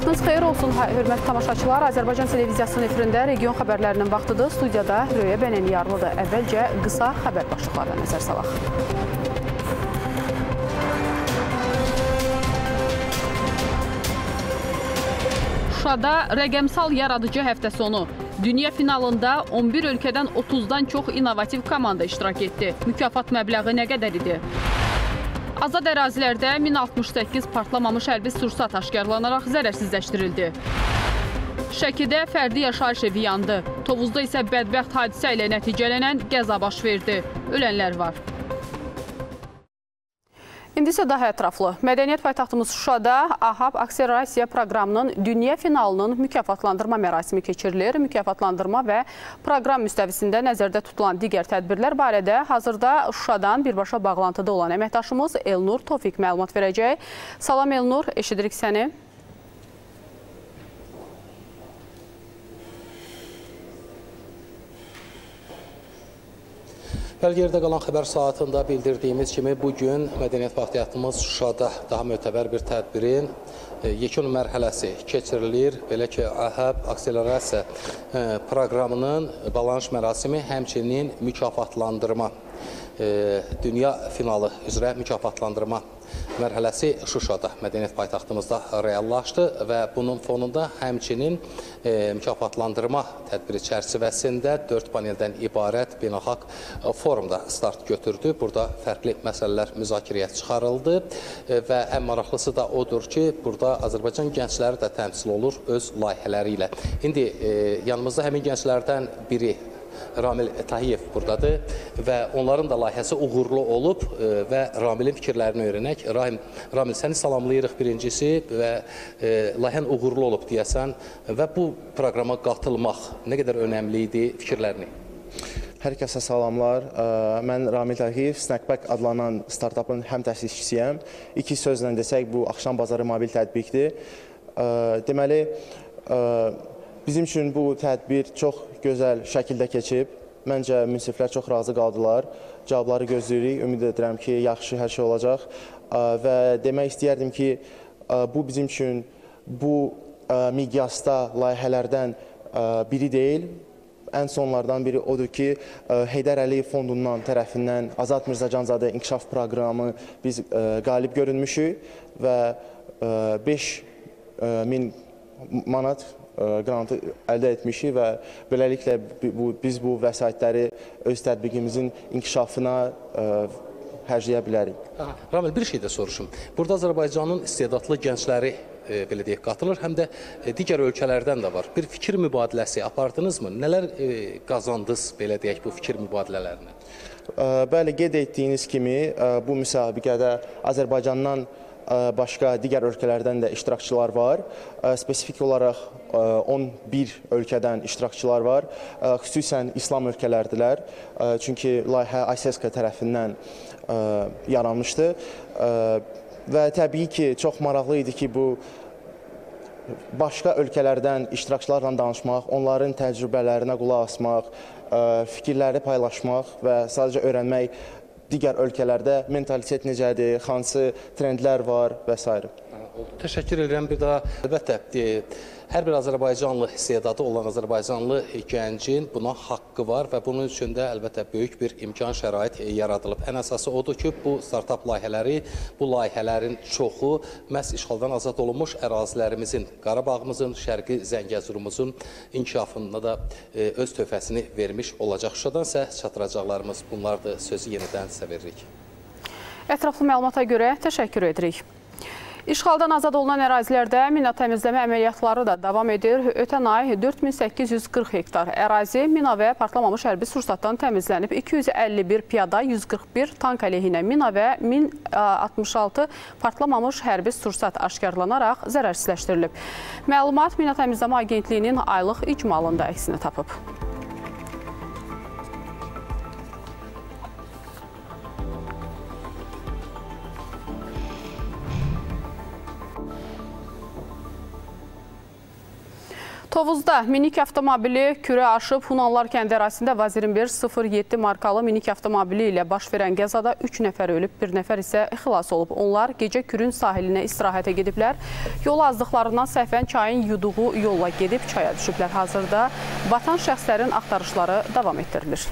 Vaxtınız xeyir olsun, hörmətli tamaşaçılar. Azərbaycan televiziyasının efirində region xəbərlərinin vaxtıdır. Studiyada Röyə Bənəniyarlıdır. Əvvəlcə qısa xəbər başlıqlarına nəzər salaq. Şuşada rəqəmsal yaradıcı həftə sonu. Dünya finalında 11 ölkədən 30-dan çox innovativ komanda iştirak etdi. Mükafat məbləği nə qədər idi? Azad ərazilərdə 1068 partlamamış hərbi sursat aşkarlanaraq zərərsizləşdirildi. Şəkidə fərdi yaşayış evi yandı. Tovuzda isə bədbəxt hadisə ilə nəticələnən qəza baş verdi. Ölənlər var. İndi isə daha ətraflı. Mədəniyyət paytaxtımız Şuşada AHAB Akselerasiya proqramının dünya finalının mükafatlandırma mərasimi keçirilir. Mükafatlandırma və proqram müstəvisində nəzərdə tutulan digər tədbirlər barədə hazırda Şuşadan birbaşa bağlantıda olan əməkdaşımız Elnur Tofiq məlumat verəcək. Salam Elnur, eşidirik səni. Bəlgərdə qalan xəbər saatında bildirdiyimiz kimi bugün Mədəniyyət paytaxtımız Şuşada daha mötəbər bir tədbirin yekun mərhələsi keçirilir. Belə ki, AHAB Akselerasiya proqramının bağlanış mərasimi, həmçinin mükafatlandırma, dünya finalı üzrə mükafatlandırma mərhələsi Şuşada, Mədəniyyət paytaxtımızda reallaşdı və bunun fonunda həmçinin mükafatlandırma tədbiri çərçivəsində 4 paneldən ibarət beynəlxalq forumda start götürdü. Burada fərqli məsələlər müzakirəyə çıxarıldı və ən maraqlısı da odur ki, burada Azərbaycan gəncləri də təmsil olur öz layihələri ilə. İndi yanımızda həmin gənclərdən biri Ramil Tahiyev buradadır və onların da layihəsi uğurlu olub və Ramilin fikirlərini öyrənək. Ramil, səni salamlayırıq birincisi və layihən uğurlu olub deyəsən və bu proqrama qatılmaq nə qədər önəmli idi, fikirlərini? Hər kəsə salamlar. Mən Ramil Tahiyev, Snackpack adlanan startupın həm təsisçisiyəm. İki sözlə desək, bu axşam bazarı mobil tətbiqdir. Deməli, bizim üçün bu tədbir çox gözəl şəkildə keçib. Məncə, münsiflər çox razı qaldılar. Cavabları gözləyirik. Ümid edirəm ki, yaxşı hər şey olacaq. Və demək istəyərdim ki, bu bizim üçün bu miqyasda layihələrdən biri deyil. Ən sonlardan biri odur ki, Heydər Əliyev fondundan tərəfindən Azad Mirzacanzadə inkişaf proqramı biz qalib görünmüşük və 5000 manat qrantı əldə etmişik və beləliklə biz bu vəsaitləri öz tətbiqimizin inkişafına hərcləyə bilərik. Ramil, bir şey də soruşum. Burada Azərbaycanın istedadlı gəncləri belə deyək, qatılır, həm də digər ölkələrdən də var. Bir fikir mübadiləsi apardınızmı? Nələr qazandınız, belə deyək, bu fikir mübadilələrine? Bəli, qeyd etdiyiniz kimi bu müsabiqədə Azərbaycandan başqa digər ölkələrdən də iştirakçılar var. Spesifik olaraq 11 ölkədən iştirakçılar var. Xüsusən İslam ölkələrdilər. Çünki layihə ISESCA tərəfindən yaranmışdı. Və təbii ki, çox maraqlı idi ki, bu başqa ölkələrdən iştirakçılarla danışmaq, onların təcrübələrinə qulaq asmaq, fikirləri paylaşmaq və sadəcə öyrənmək, digər ölkələrdə mentalitet necədir, hansı trendlər var və s. Təşəkkür edirəm. Bir daha, əlbəttə, hər bir Azərbaycanlı istedadı olan Azərbaycanlı gəncin buna haqqı var və bunun üçün də əlbəttə böyük bir imkan şərait yaradılıb. Ən əsası odur ki, bu startup layihələri, bu layihələrin çoxu məhz işğaldan azad olunmuş ərazilərimizin, Qarabağımızın, Şərqi Zəngəzurumuzun inkişafında da öz töhfəsini vermiş olacaq. Şuşadan isə çatdıracaqlarımız bunlardır. Sözü yenidən sizə veririk. Ətraflı məlumata görə təşəkkür edirik. İşğaldan azad olunan ərazilərdə mina təmizləmə əməliyyatları da davam edir. Ötən ay 4840 hektar ərazi mina və partlamamış hərbi sursatdan təmizlənib. 251 piyada, 141 tank əleyhinə mina və 1066 partlamamış hərbi sursat aşkarlanaraq zərərsizləşdirilib. Məlumat Mina Təmizləmə Agentliyinin aylıq icmalında əksini tapıb. Tovuzda minik avtomobili kürə aşıb Hunanlar kəndi ərazisində Vazirin 107 markalı minik avtomobili ilə baş verən qəzada 3 nəfər ölüb, 1 nəfər isə xilas olub. Onlar gecə Kürün sahilinə istirahətə gediblər. Yol azdıqlarından səhvən çayın yuduğu yolla gedib çaya düşüblər. Hazırda batan şəxslərin axtarışları davam etdirilir.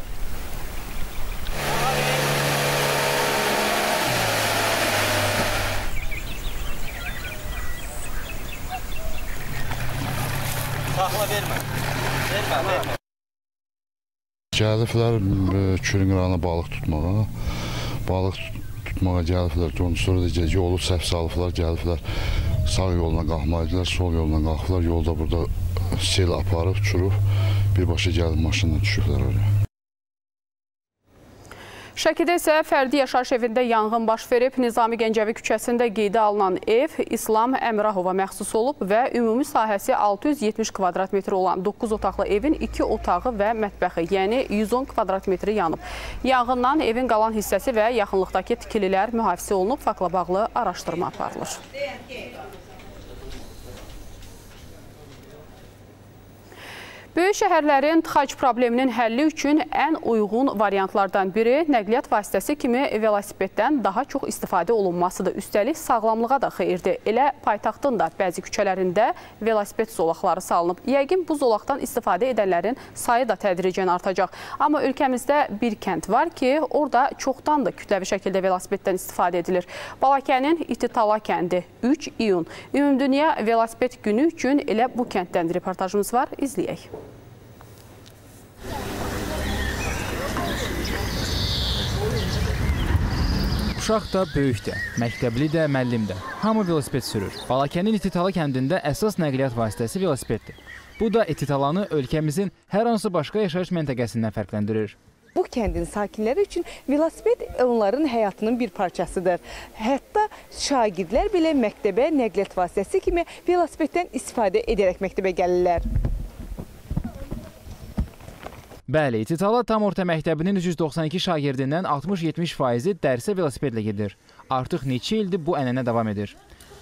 Gəliblər Kürün qırağına balıq tutmağa. Balıq tutmağa gəliblər. Sonra da yolu səhv salıblar, gəliblər. Sağ yolla qalxmaydılar, sol yolla qalxıblar. Yolda burada sel aparıb, uçurub. Birbaşa gəlib maşınla düşüblər oraya. Şəkidə isə fərdi yaşayış evində yanğın baş verib. Nizami Gəncəvi küçəsində qeydə alınan ev İslam Əmirahova məxsus olub və ümumi sahəsi 670 kvadrat metr olan 9 otaqlı evin 2 otağı və mətbəxi, yəni 110 kvadrat metri yanıb. Yanğından evin qalan hissəsi və yaxınlıqdakı tikililər mühafizə olunub, faktla bağlı araşdırma aparılır. Böyük şəhərlərin tıxac probleminin həlli üçün ən uyğun variantlardan biri nəqliyyat vasitəsi kimi velosipeddən daha çox istifadə olunmasıdır. Üstəlik sağlamlığa da xeyirdir. Elə paytaxtın da bəzi küçələrində velosiped zolaqları salınıb. Yəqin bu zolaqdan istifadə edənlərin sayı da tədricən artacaq. Amma ölkəmizdə bir kənd var ki, orada çoxdan da kütləvi şəkildə velosipeddən istifadə edilir. Balakənin İtitala kəndi 3 iyun. Ümumdünya velosiped günü üçün elə bu kənddən reportajımız var. İzləyək. Uşaq da, böyük də, məktəbli də, müəllim də. Hamı velosiped sürür. Balakənin İtitala kəndində əsas nəqliyyat vasitəsi velosipeddir. Bu da İtitalanı ölkəmizin hər hansı başqa yaşayış məntəqəsindən fərqləndirir. Bu kəndin sakinləri üçün velosiped onların həyatının bir parçasıdır. Hətta şagirdlər belə məktəbə nəqliyyat vasitəsi kimi velosipeddən istifadə edərək məktəbə gəlirlər. Bəli, İtitala tam orta məktəbinin 392 şagirdindən 60-70%-i dərsə velosipedlə gedir. Artıq neçə ildir bu ənənə davam edir.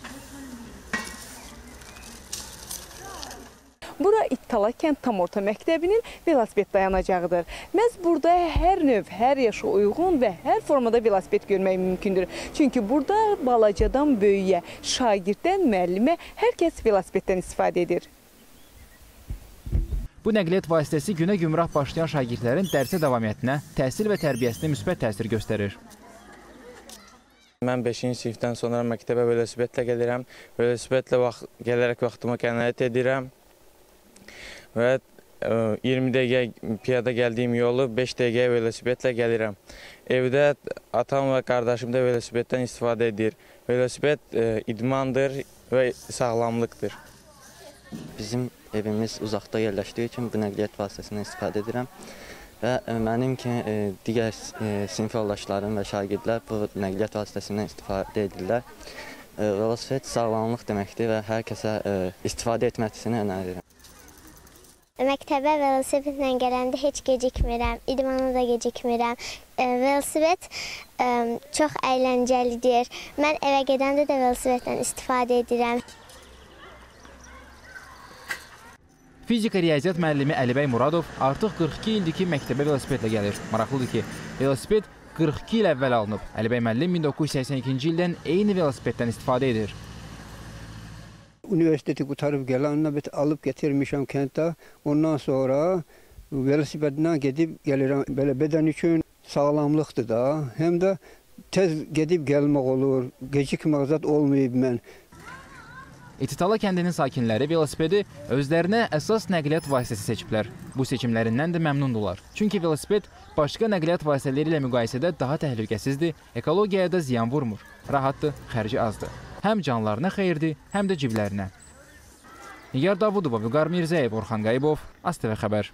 Bura İtitala kənd tam orta məktəbinin velosiped dayanacağıdır. Məhz burada hər növ, hər yaşa uyğun və hər formada velosiped görmək mümkündür. Çünki burada balacadan böyüyə, şagirddən müəllimə hər kəs velosipeddən istifadə edir. Bu nəqliyyat vasitəsi günə gümrah başlayan şagirdlərin dərsə davamiyyətinə, təhsil və tərbiyəsinə müsbət təsir göstərir. Mən 5-ci sinifdən sonra məktəbə velosipedlə gəlirəm. Velosipedlə gələrək vaxtımı qənaət edirəm. Və 20 dəqiqə piyada gəldiyim yolu 5 dəqiqəyə velosipedlə gəlirəm. Evdə atam və qardaşım da velosipeddən istifadə edir. Velosiped idmandır və sağlamlıqdır. Bizim evimiz uzaqda yerləşdiyi üçün bu nəqliyyat vasitəsindən istifadə edirəm və mənim kimi digər sinif yoldaşlarım və şagirdlər bu nəqliyyat vasitəsindən istifadə edirlər. Velosiped sağlamlıq deməkdir və hər kəsə istifadə etməsini önərirəm. Məktəbə velosipedlə gələndə heç gecikmirəm, idmana da gecikmirəm. Velosiped çox əyləncəlidir. Mən evə gedəndə də velosipeddən istifadə edirəm. Fizika riyaziyyat müəllimi Əlibəy Muradov artıq 42 ildir ki, məktəbə velosipedlə gəlir. Maraqlıdır ki, velosiped 42 il əvvəl alınıb. Əlibəy müəllim 1982-ci ildən eyni velosipeddən istifadə edir. Universiteti qutarıb gələn alıb gətirmişəm kənddə. Ondan sonra velosipedlə gedib gəlirəm. Belə bədən üçün sağlamlıqdır da. Həm də tez gedib gəlmək olur. Gecikmək zət olmayıb mən. İtitala kəndinin sakinləri velosipedi özlərinə əsas nəqliyyat vasitəsi seçiblər. Bu seçimlərindən də məmnundurlar. Çünki velosiped başqa nəqliyyat vasitələri ilə müqayisədə daha təhlükəsizdir, ekologiyaya da ziyan vurmur, rahatdır, xərci azdır. Həm canlarına xeyirdir, həm də ciblərinə. Nigar Davudova, Vüqar Mirzəyev, Orxan Qayıbov, ASTV Xəbər.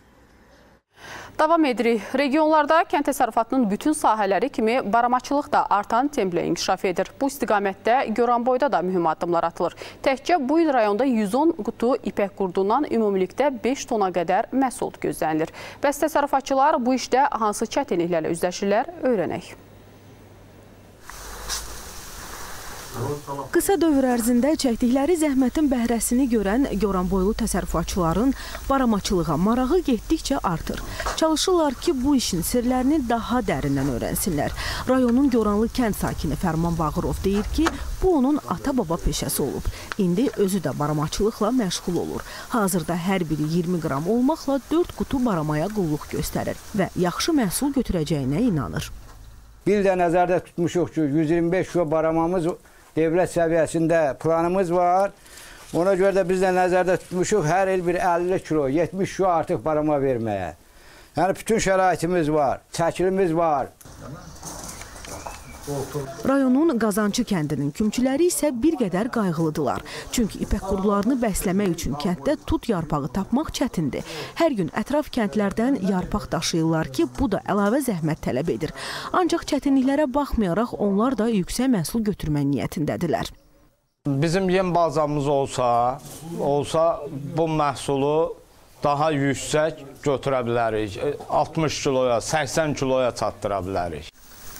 Davam edirik. Regionlarda kənd təsərrüfatının bütün sahələri kimi baramaçılıq da artan templə inkişaf edir. Bu istiqamətdə Goranboyda da mühüm addımlar atılır. Təkcə bu il rayonda 110 qutu ipək qurdundan ümumilikdə 5 tona qədər məhsul gözlənilir. Bəs təsərrüfatçılar bu işdə hansı çətinliklərlə üzləşirlər? Öyrənək. Qısa dövr ərzində çəkdikləri zəhmətin bəhrəsini görən Goranboylu təsərrüfatçıların baramaçılığa marağı getdikcə artır. Çalışırlar ki, bu işin sirlərini daha dərindən öyrənsinlər. Rayonun Goranlı kənd sakini Fərman Bağırov deyir ki, bu onun ata-baba peşəsi olub. İndi özü də baramaçılıqla məşğul olur. Hazırda hər biri 20 qram olmaqla 4 qutu baramaya qulluq göstərir və yaxşı məhsul götürəcəyinə inanır. Bir də nəzərdə tutmuşuq ki, 125 kilo baramamız dövlət səviyyəsində planımız var. Ona görə də biz də nəzərdə tutmuşuq hər il bir 50 kilo, 70 kilo artıq barama verməyə. Yəni bütün şəraitimiz var, çəkilimiz var. Rayonun Qazancı kəndinin kümçüləri isə bir qədər qayğılıdırlar. Çünki ipək qurularını bəsləmək üçün kənddə tut yarpağı tapmaq çətindir. Hər gün ətraf kəndlərdən yarpaq daşıyırlar ki, bu da əlavə zəhmət tələb edir. Ancaq çətinliklərə baxmayaraq onlar da yüksək məhsul götürmək niyyətindədirlər. Bizim yem bazamız olsa bu məhsulu daha yüksək götürə bilərik. 60 kiloya, 80 kiloya çatdıra bilərik.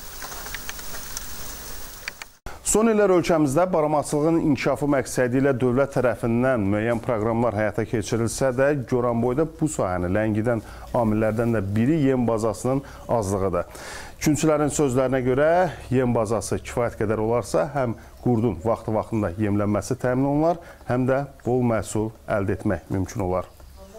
Son illər ölkəmizdə baramaçılığın inkişafı məqsədi ilə dövlət tərəfindən müəyyən proqramlar həyata keçirilsə də, Goranboyda bu sahəni ləngidən amillərdən də biri yem bazasının azlığıdır. Kümçülərin sözlərinə görə yem bazası kifayət qədər olarsa, həm qurdun vaxtı-vaxtında yemlənməsi təmin olunur, həm də bol məhsul əldə etmək mümkün olar.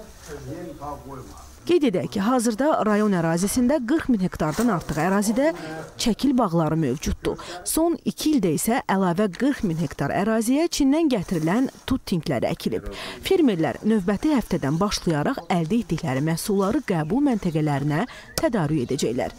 Qeyd edək ki, hazırda rayon ərazisində 40 min hektardan artıq ərazidə çəkil bağları mövcuddur. Son 2 ildə isə əlavə 40 min hektar əraziyə Çindən gətirilən tut tinkləri əkilib. Fermerlər növbəti həftədən başlayaraq əldə etdikləri məhsulları qəbul məntəqələrinə tədarük edəcəklər.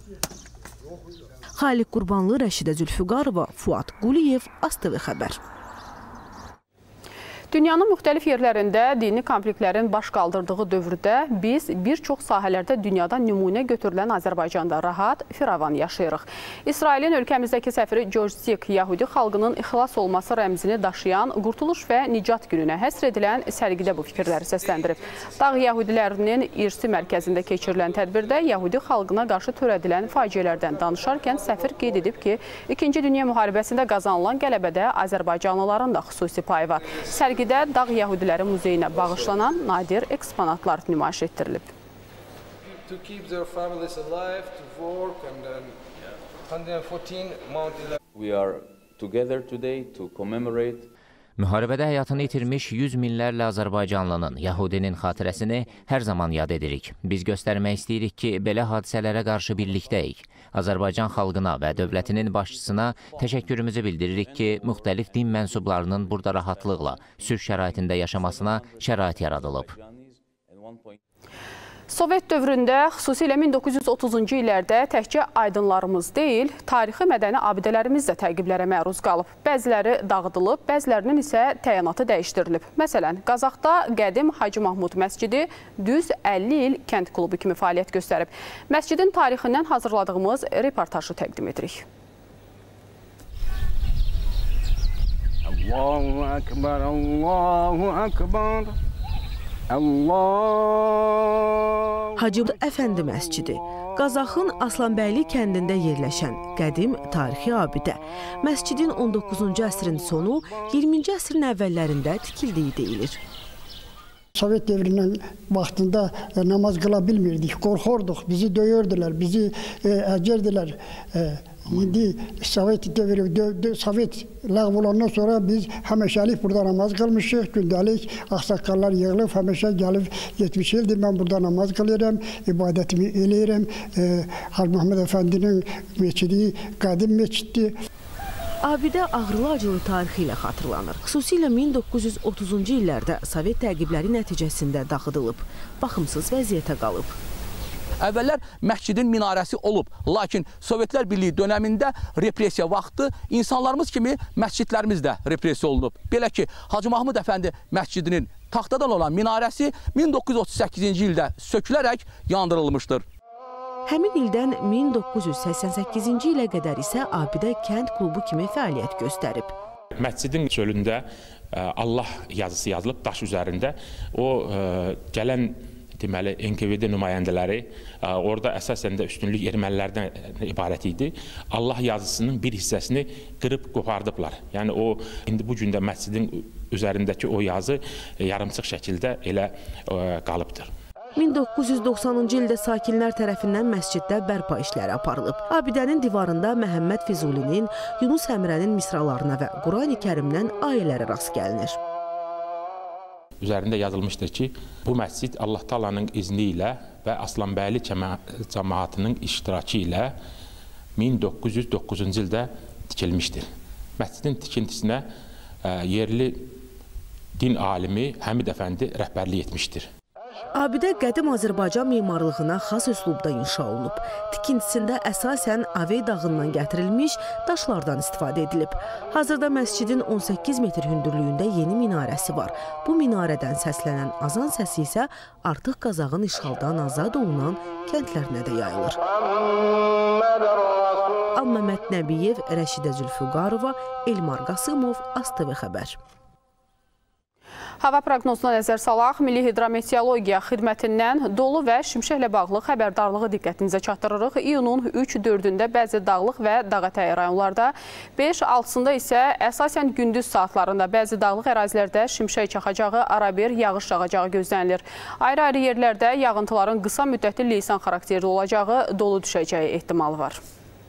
Xaliq Qurbanlı, Rəşidə Zülfüqarova, Fuad Quliyev, ASTV Xəbər. Dünyanın müxtəlif yerlərində dini konfliktlərin baş qaldırdığı dövrdə biz bir çox sahələrdə dünyadan nümunə götürülən Azərbaycanda rahat, firavan yaşayırıq. İsrailin ölkəmizdəki səfiri George Zik, Yahudi xalqının ixlas olması rəmzini daşıyan Qurtuluş və Nicat gününə həsr edilən sərgidə bu fikirləri səsləndirib. Dağ Yahudilərinin irsi mərkəzində keçirilən tədbirdə Yahudi xalqına qarşı törədilən faciələrdən danışarkən səfir qeyd edib ki, 2-ci Dünya müharibəsində qazanılan qələbədə Azərbaycanlıların da xüsusi payı var. Sərgidə Dağ Yahudiləri Muzeyinə bağışlanan nadir eksponatlar nümayiş etdirilib. Müharibədə həyatını itirmiş 100 minlərlə Azərbaycanlının, Yahudinin xatirəsini hər zaman yad edirik. Biz göstərmək istəyirik ki, belə hadisələrə qarşı birlikdəyik. Azərbaycan xalqına və dövlətinin başçısına təşəkkürümüzü bildiririk ki, müxtəlif din mənsublarının burada rahatlıqla, sülh şəraitində yaşamasına şərait yaradılıb. Sovet dövründə, xüsusilə 1930-cu illərdə təkcə aydınlarımız deyil, tarixi mədəni abidələrimiz də təqiblərə məruz qalıb. Bəziləri dağıdılıb, bəzilərinin isə təyinatı dəyişdirilib. Məsələn, Qazaxda qədim Hacı Mahmud məscidi düz 50 il kənd klubu kimi fəaliyyət göstərib. Məscidin tarixindən hazırladığımız reportajı təqdim edirik. Allahu Akbar, Allahu Akbar. Hacı Əfəndi məscidi, Qazaxın Aslanbəyli kəndində yerləşən qədim tarixi abidə. Məscidin 19-cu əsrin sonu, 20-ci əsrin əvvəllərində tikildiyi deyilir. Sovet devrinin vaxtında namaz qıla bilmirdik, qorxurduq, bizi döyürdülər, bizi əcirdilər. İndi Sovet devri, Sovet ləğv olandan sonra biz həməşəlik burada namaz qılmışıq, gündəlik ağsaqqallar yığılıb, həməşə gəlib 70 ildir mən burada namaz qılıram, ibadətimi eləyirəm. Hacı Mahmud Əfəndinin meçidi qədim meçiddir. Abidə ağrılı-acılı tarixi ilə xatırlanır. Xüsusilə 1930-cu illərdə Sovet təqibləri nəticəsində dağıdılıb, baxımsız vəziyyətə qalıb. Əvvəllər məscidin minarəsi olub, lakin Sovetlər Birliyi dönəmində repressiya vaxtı insanlarımız kimi məscidlərimiz də repressiya olunub. Belə ki, Hacı Mahmud Əfəndi məscidinin taxtadan olan minarəsi 1938-ci ildə sökülərək yandırılmışdır. Həmin ildən 1988-ci ilə qədər isə abidə kənd klubu kimi fəaliyyət göstərib. Məscidin çölündə Allah yazısı yazılıb daş üzərində. O gələn deməli, NKVD nümayəndələri orada əsasən də üstünlük ermənilərdən ibarət idi. Allah yazısının bir hissəsini qırıb qopardıblar. Yəni o indi bu gün də məscidin üzərindəki o yazı yarımçıq şəkildə elə qalıbdır. 1990-cı ildə sakinlər tərəfindən məsciddə bərpa işləri aparılıb. Abidənin divarında Məhəmməd Füzulinin, Yunus Əmrənin misralarına və Qurani Kərimdən ayələrə rast gəlinir. Üzərində yazılmışdır ki, bu məscid Allah Taala'nın izni ilə və Aslanbəyli cəmaatının iştirakı ilə 1909-cu ildə tikilmişdir. Məscidin tikintisinə yerli din alimi Həmid Əfəndi rəhbərlik etmişdir. Abidə qədim Azərbaycan memarlığına xas üslubda inşa olunub. Tikintisində əsasən Avey dağından gətirilmiş daşlardan istifadə edilib. Hazırda məscidin 18 metr hündürlüyündə yeni minarəsi var. Bu minarədən səslənən azan səsi isə artıq Qazağın işğaldan azad olunan kəndlərinə də yayılır. Al-Məmməd Nəbiyev, Rəşidə Zülfüqarova, Elmar Qasımov, ASTV xəbər. Hava proqnozuna nəzər salaq, Milli Hidrometeorologiya Xidmətindən dolu və şimşəklə bağlı xəbərdarlığı diqqətinizə çatdırırıq. İyunun 3-4-də bəzi dağlıq və dağətəyi rayonlarda, 5-6-sında isə əsasən gündüz saatlarında bəzi dağlıq ərazilərdə şimşək çaxacağı, arabir yağış yağacağı gözlənilir. Ayrı-ayrı yerlərdə yağıntıların qısa müddətli leysan xarakterli olacağı, dolu düşəcəyi ehtimalı var.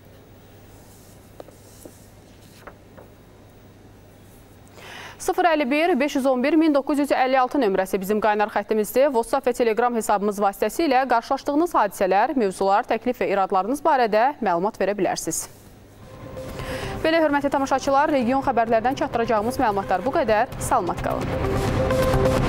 051-511-1956 nömrəsi bizim qaynar xəttimizdir. WhatsApp və Telegram hesabımız vasitəsilə qarşılaşdığınız hadisələr, mövzular, təklif və iradlarınız barədə məlumat verə bilərsiniz. Belə hörmətli tamaşaçılar, region xəbərlərdən çatdıracağımız məlumatlar bu qədər. Salamat qalın.